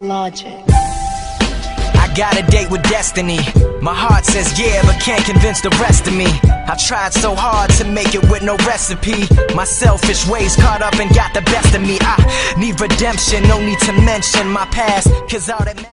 Logic. I got a date with destiny. My heart says yeah, but can't convince the rest of me. I tried so hard to make it with no recipe. My selfish ways caught up and got the best of me. I need redemption, no need to mention my past, 'cause all that